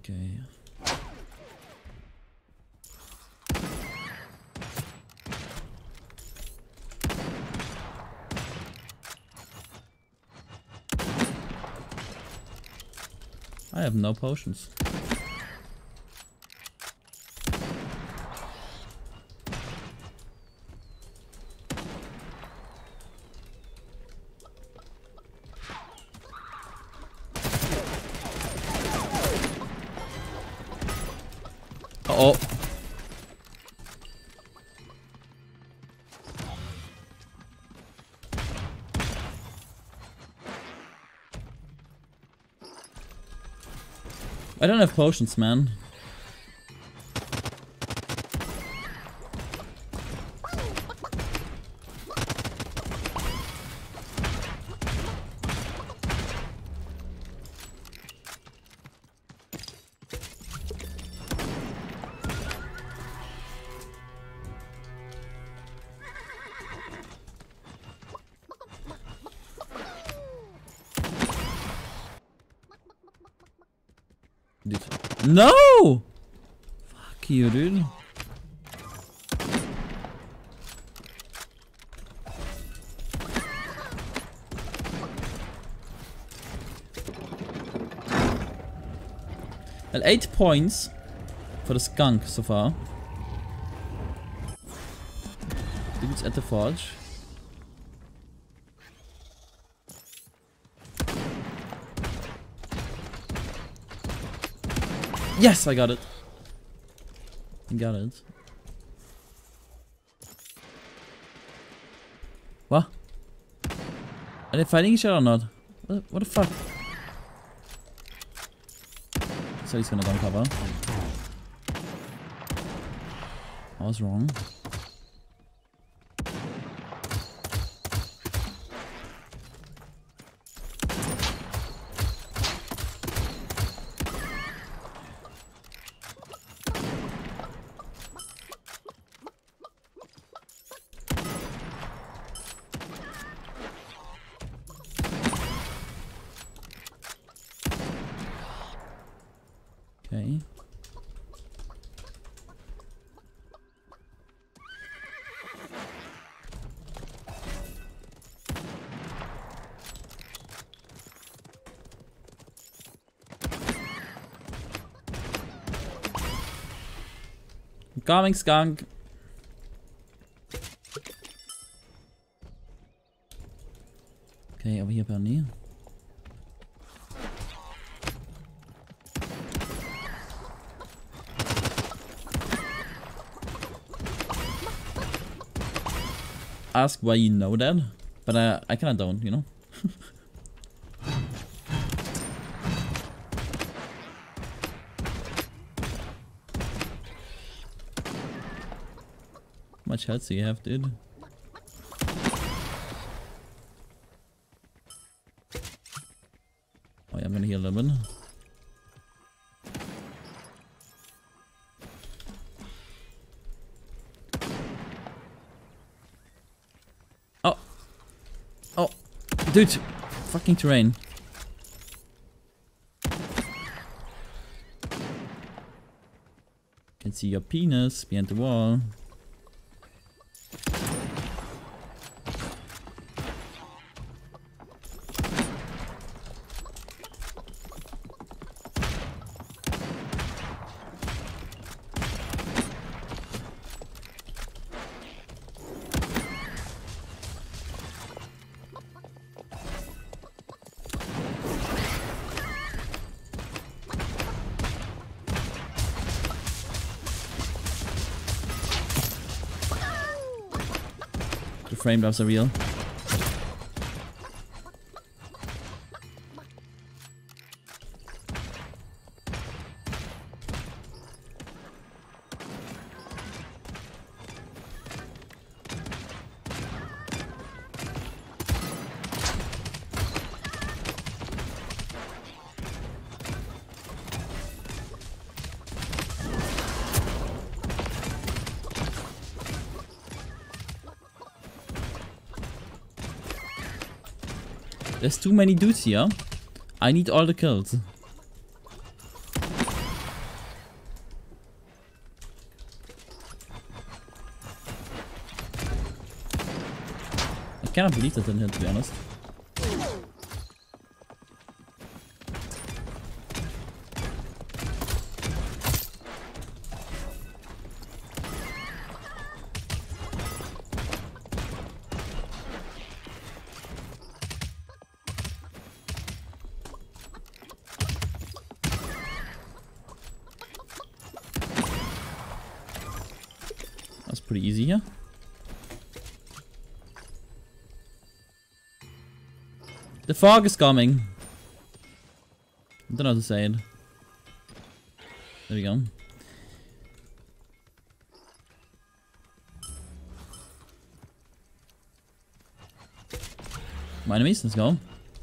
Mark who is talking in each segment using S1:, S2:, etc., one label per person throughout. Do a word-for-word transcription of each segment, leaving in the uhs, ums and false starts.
S1: Okay. I have no potions. Uh oh. I don't have potions, man. No! Fuck you, dude. Well, eight points for the skunk so far. Dude's at the forge. Yes, I got it. I got it. What? Are they fighting each other or not? What, what the fuck? So he's gonna go on cover. I was wrong. Okay. Coming, skunk. Okay, over here, Penny. Ask why you know that, but uh, I kinda don't, you know. How much health do you have, dude? Oh yeah, I'm gonna heal a little bit. Oh, dude, fucking terrain. Can see your penis behind the wall. Frame drops are real. There's too many dudes here. I need all the kills. cannot believe that didn't hit, to be honest. That's pretty easy here. The fog is coming. I don't know how to say it. There we go. My enemies, let's go.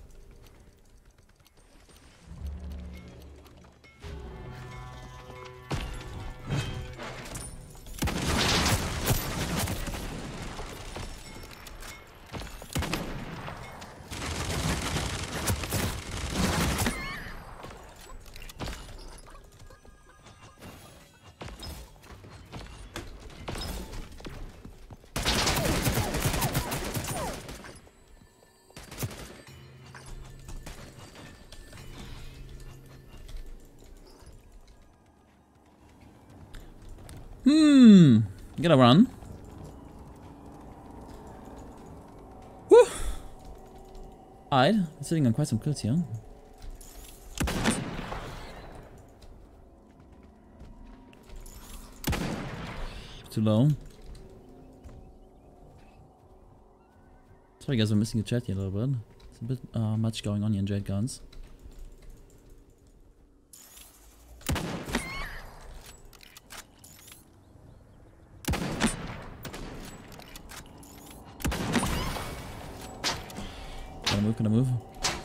S1: Hmm. Gotta run. Whew. Alright. Sitting on quite some kills here. Too low. Sorry guys, I'm missing the chat here a little bit. It's a bit uh, much going on here in Jade Guns. Gotta move, gotta move.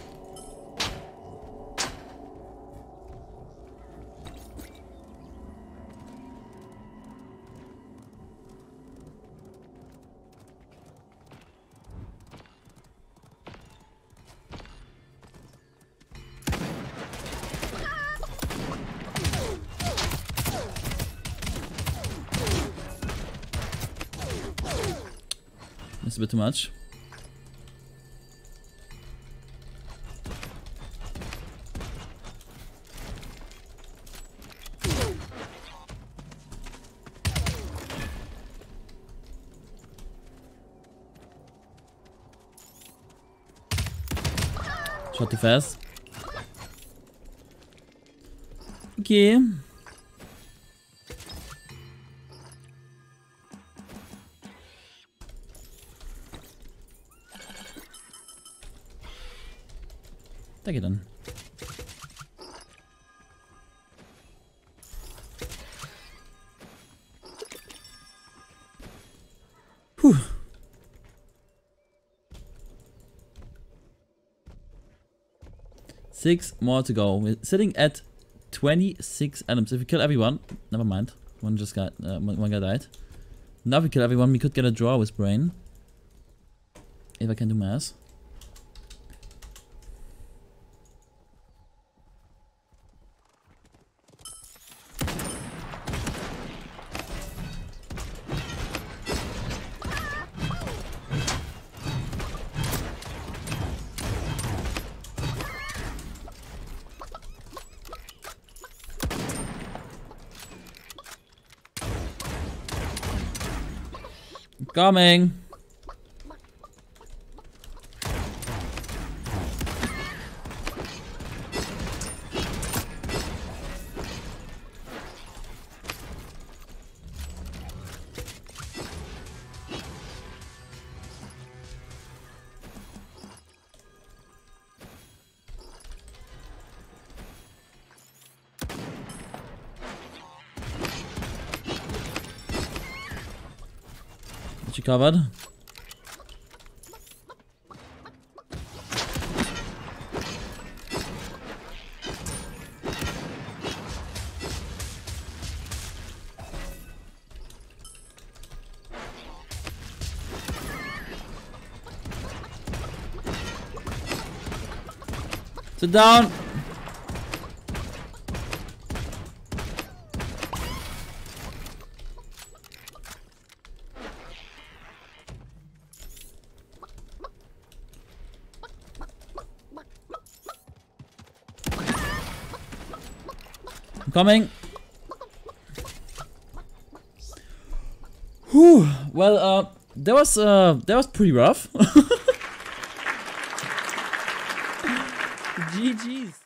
S1: That's a bit too much. Shot too fast. Okay. Take it then. Whew. Six more to go. We're sitting at twenty-six items. If we kill everyone, never mind. One just got, uh, one guy died. Now if we kill everyone, we could get a draw with Brain. If I can do math. Coming. She covered. Sit down. I'm coming. Whew. Well, uh, that was uh, that was pretty rough. G G's.